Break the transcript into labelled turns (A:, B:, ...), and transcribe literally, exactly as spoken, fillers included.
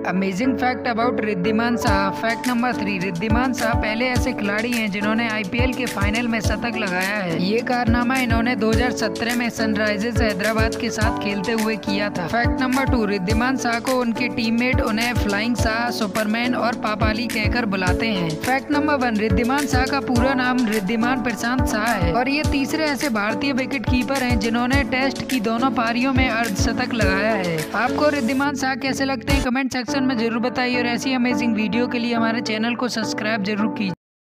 A: Amazing fact about Riddhiman Saha. Fact number three, Riddhiman Saha पहले ऐसे खिलाड़ी हैं जिन्होंने आईपीएल के फाइनल में शतक लगाया है। ये कारनामा इन्होंने दो हज़ार सत्रह में सनराइजर्स हैदराबाद के साथ खेलते हुए किया था। Fact number two, Riddhiman Saha को उनके टीममेट उन्हें फ्लाइंग शाह, सुपरमैन और पापाली कहकर बुलाते हैं। Fact number one, Riddhiman Saha का पूरा नाम रिद्धिमान प्रशांत शाह है और ये तीसरे ऐसे भारतीय विकेट कीपर हैं जिन्होंने टेस्ट की दोनों पारियों में अर्धशतक लगाया है। आपको रिद्धिमान शाह कैसे लगते हैं कमेंट सेक्शन में जरूर बताइए और ऐसी अमेजिंग वीडियो के लिए हमारे चैनल को सब्सक्राइब जरूर कीजिए।